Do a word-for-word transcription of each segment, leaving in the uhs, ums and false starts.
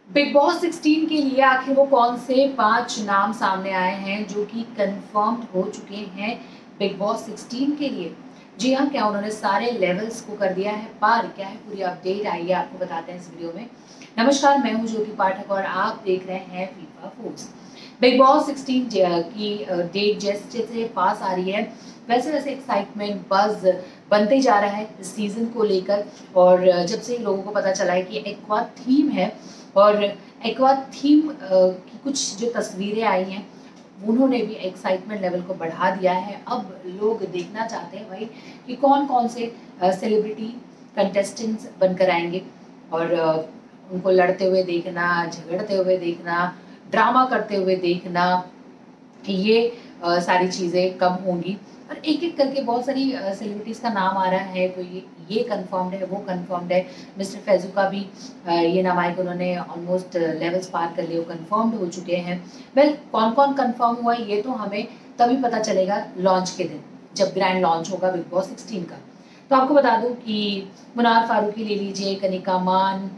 Big Boss sixteen के लिए आखिर वो कौन से पांच नाम सामने आए हैं जो कि कंफर्म्ड हो चुके हैं बिग बॉस सिक्सटीन के लिए। जी हाँ, क्या उन्होंने सारे लेवल्स को कर दिया है पार? क्या है पूरी अपडेट, आइए आपको बताते हैं इस वीडियो में। नमस्कार, मैं हूँ ज्योति पाठक और आप देख रहे हैं FIFA foods. Bigg Boss sixteen की डेट जैसे जैसे पास आ रही है वैसे वैसे एक्साइटमेंट बज़ बनते जा रहा है इस सीजन को लेकर। और जब से लोगों को पता चला है कि एक्वा थीम है और एक्वा थीम की कुछ जो तस्वीरें आई हैं उन्होंने भी एक्साइटमेंट लेवल को बढ़ा दिया है। अब लोग देखना चाहते हैं भाई कि कौन कौन से सेलिब्रिटी कंटेस्टेंट्स बनकर आएंगे और उनको लड़ते हुए देखना, झगड़ते हुए देखना, ड्रामा करते हुए देखना, ये आ, सारी चीज़ें कब होंगी। और एक एक करके बहुत सारी सेलिब्रिटीज़ का नाम आ रहा है। कोई ये, ये कंफर्म्ड है, वो कंफर्म्ड है। मिस्टर फैजू का भी आ, ये नाम आया कि उन्होंने ऑलमोस्ट लेवल्स पार कर लिए, वो कंफर्म्ड हो चुके हैं। वेल, कौन कौन कंफर्म हुआ ये तो हमें तभी पता चलेगा लॉन्च के दिन, जब ग्रैंड लॉन्च होगा बिग बॉस सिक्सटीन का। तो आपको बता दूं कि मुनार फारूकी ले लीजिए, कनिका मान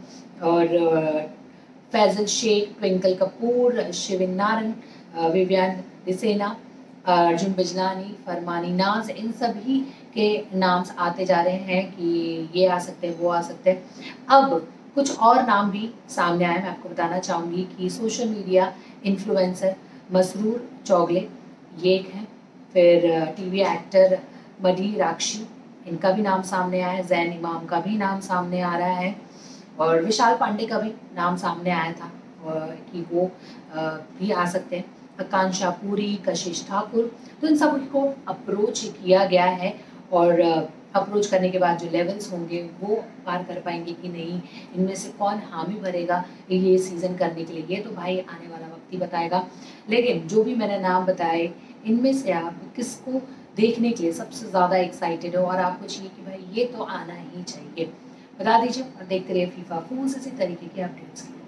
और फैजल शेख, ट्विंकल कपूर, शिविन नारन, विवियन डिसेना, अर्जुन बिजलानी, फरमानी नाज, इन सभी के नाम आते जा रहे हैं कि ये आ सकते हैं, वो आ सकते हैं। अब कुछ और नाम भी सामने आए। मैं आपको बताना चाहूँगी कि social media influencer Masroor Chougle ये एक हैं, फिर टीवी एक्टर मडी राक्षी, इनका भी नाम सामने आया है। जैन इमाम का भी नाम सामने आ रहा है और विशाल पांडे का भी नाम सामने आया था कि वो भी आ सकते हैं। आकांक्षा पुरी, कशिश ठाकुर, तो इन सब को अप्रोच किया गया है और अप्रोच करने के बाद जो लेवल्स होंगे वो पार कर पाएंगे कि नहीं, इनमें से कौन हामी भरेगा ये सीज़न करने के लिए, ये तो भाई आने वाला वक्त ही बताएगा। लेकिन जो भी मैंने नाम बताए इनमें से आप किसको देखने के लिए सबसे ज़्यादा एक्साइटेड हो और आपको चाहिए कि भाई ये तो आना ही चाहिए, बता दीजिए। और देखते रहिए फीफा फूड्स इसी तरीके की अपडेट्स के लिए।